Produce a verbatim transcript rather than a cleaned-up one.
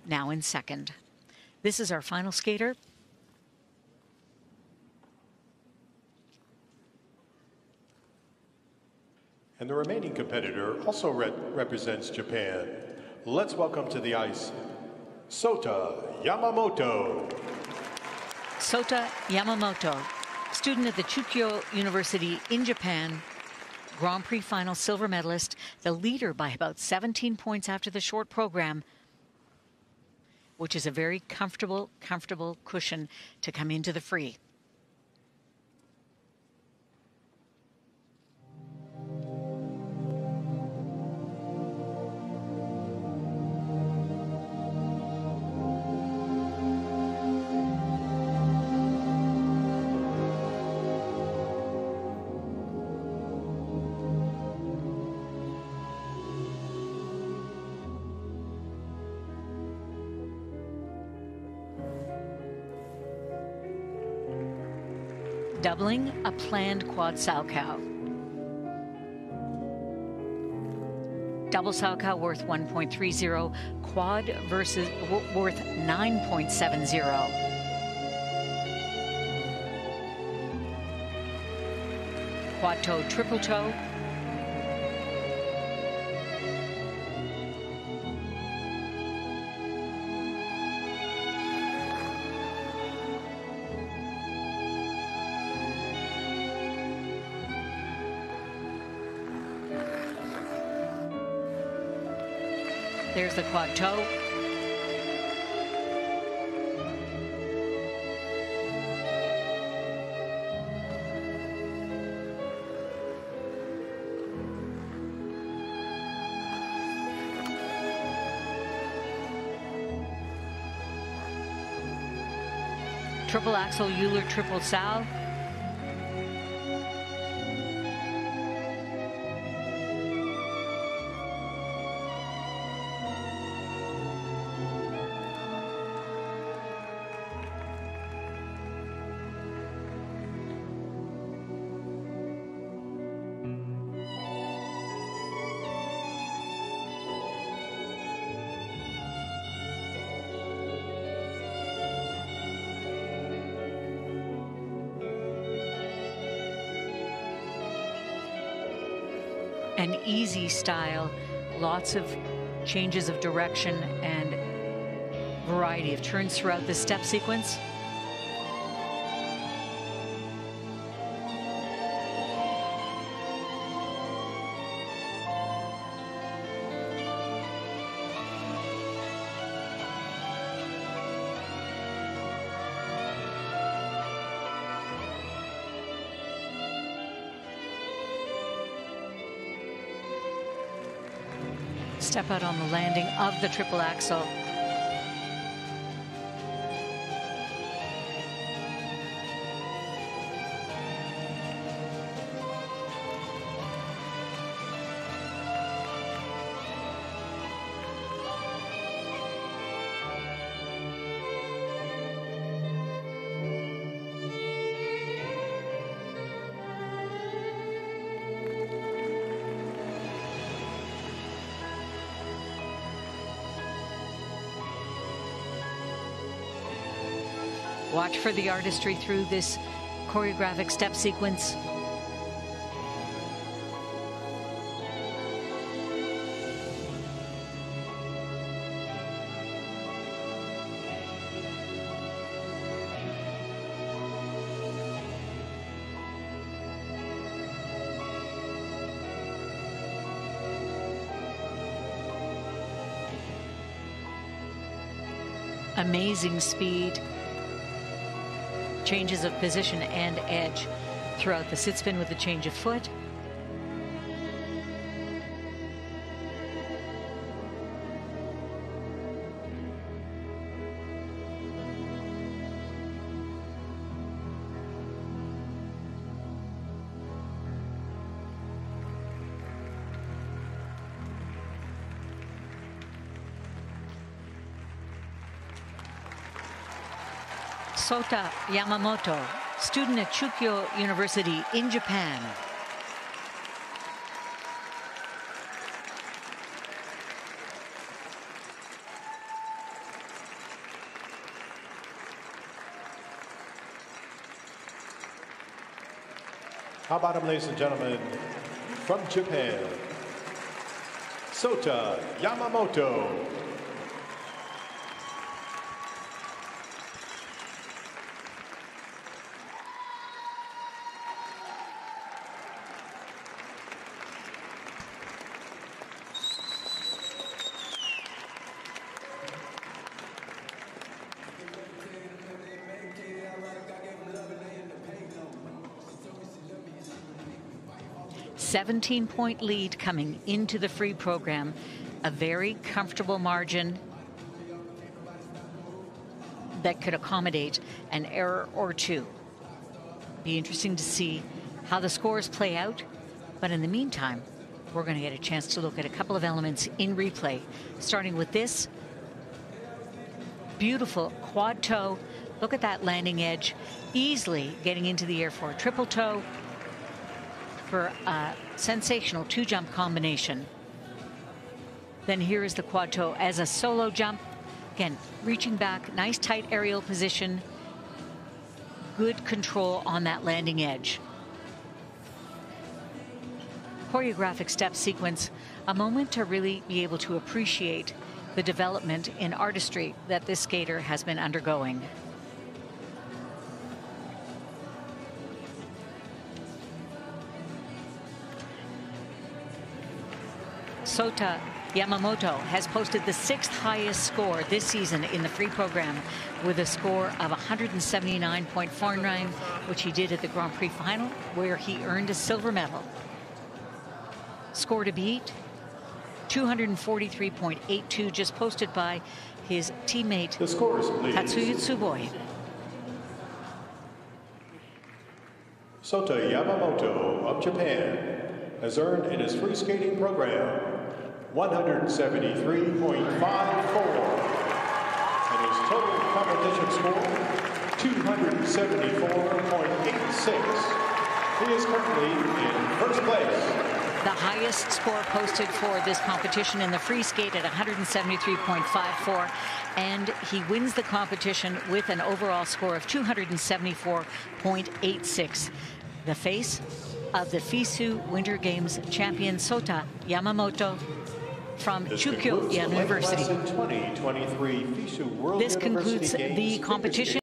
now in second. This is our final skater. And the remaining competitor also re represents Japan. Let's welcome to the ice, Sota Yamamoto. Sota Yamamoto, student at the Chukyo University in Japan, Grand Prix final silver medalist, the leader by about seventeen points after the short program, which is a very comfortable, comfortable cushion to come into the free. Doubling a planned quad Salchow. Double Salchow worth one point three zero, quad versus worth nine point seven zero. Quad toe, triple toe. There's the quad toe. Triple axel Euler triple sal. An easy style, lots of changes of direction and variety of turns throughout the step sequence. Step out on the landing of the triple axel. Watch for the artistry through this choreographic step sequence. Amazing speed. Changes of position and edge throughout the sit spin with the change of foot. Sota Yamamoto, student at Chukyo University in Japan. How about him, ladies and gentlemen, from Japan, Sota Yamamoto. seventeen point lead coming into the free program. A very comfortable margin that could accommodate an error or two. Be interesting to see how the scores play out. But in the meantime, we're going to get a chance to look at a couple of elements in replay, starting with this beautiful quad toe. Look at that landing edge, easily getting into the air for a triple toe, for a sensational two jump combination. Then here is the quad toe as a solo jump. Again, reaching back, nice tight aerial position, good control on that landing edge. Choreographic step sequence, a moment to really be able to appreciate the development in artistry that this skater has been undergoing. Sota Yamamoto has posted the sixth highest score this season in the free program with a score of one hundred seventy-nine point four nine, which he did at the Grand Prix final, where he earned a silver medal. Score to beat, two hundred forty-three point eight two, just posted by his teammate The scores, please. Tatsuya Tsuboi. Sota Yamamoto of Japan has earned in his free skating program one hundred seventy-three point five four, and his total competition score two hundred seventy-four point eight six. He is currently in first place. The highest score posted for this competition in the free skate at one hundred seventy-three point five four, and he wins the competition with an overall score of two hundred seventy-four point eight six. The face of the FISU Winter Games champion Sota Yamamoto from This Chukyo concludes the University. twenty twenty-three FISU World This University concludes Games the competition.